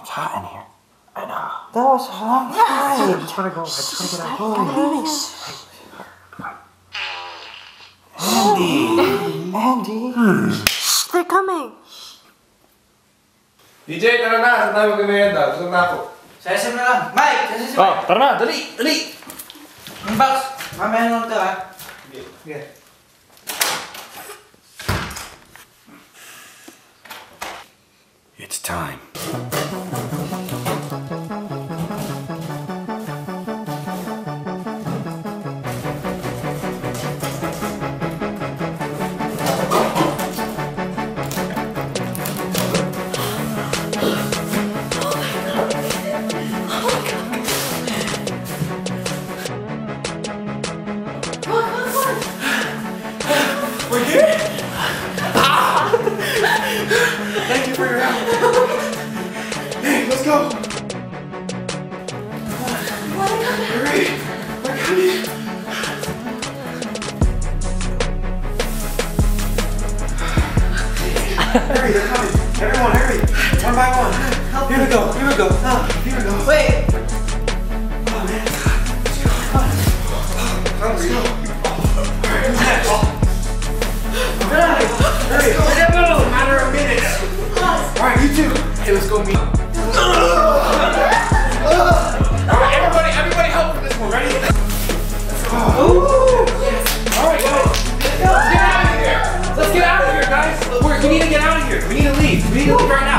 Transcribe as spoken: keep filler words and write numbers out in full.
It's hot in here. I know. That was a long flight. I just want to go. I just want to get out. Andy. Andy. Hmm. Shh, they're coming. D J, tara na. Saan tayo mag-merienda? Gusto na ako. Session na lang. Mike! Session si Mike. Oh, tara na. Dali. Dali. Ang box. Mamaya naman ito ha. Sige. It's time. We're here. Ah! Thank you for your help. Hey, let's go. Hurry. We're coming. Hurry, they're coming. Everyone, hurry. One by one. Here we go. Here we go. Here we go. Wait. Oh, man. Let's go. Let's go. Alright, who's next? Hurry! Hurry! Let's go! Matter of minutes! Alright, you two! Hey, let's go meet. Alright, everybody, everybody help with this one, ready? Let's go! Alright, guys! Let's get out of here! Let's get out of here, guys! We're, we need to get out of here! We need to leave! We need to leave right now!